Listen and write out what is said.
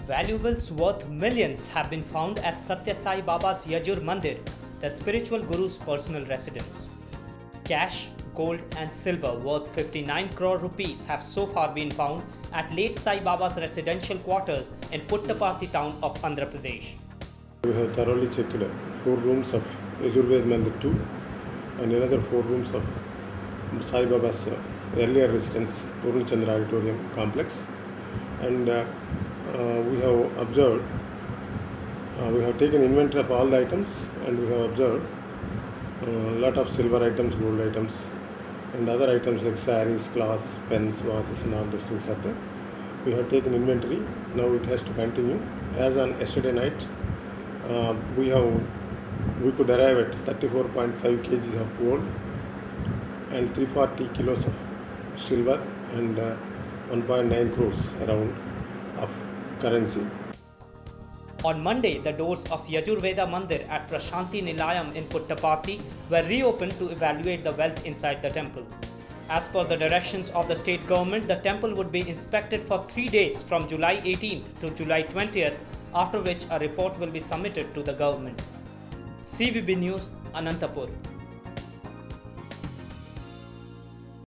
Valuables worth millions have been found at Sathya Sai'S Yajur Mandir, the spiritual guru's personal residence. Cash, gold and silver worth 59 crore rupees have so far been found at late Sai Baba's residential quarters in Puttaparthi town of Andhra Pradesh. We have thoroughly checked 4 rooms of Yajur Mandir 2 and another 4 rooms of Sai Baba's earlier residence, Purnachandra Auditorium complex, and we have observed, we have taken inventory of all the items, and we have observed a lot of silver items, gold items, and other items like saris, cloths, pens, watches, and all those things are there. We have taken inventory. Now it has to continue. As on yesterday night, we could arrive at 34.5 kgs of gold and 340 kilos of silver and 1.9 crores around of currency. On Monday, the doors of Yajur Mandir at Prashanti Nilayam in Puttaparthi were reopened to evaluate the wealth inside the temple. As per the directions of the state government, the temple would be inspected for 3 days from July 18th to July 20th, after which a report will be submitted to the government. CVB News, Anantapur.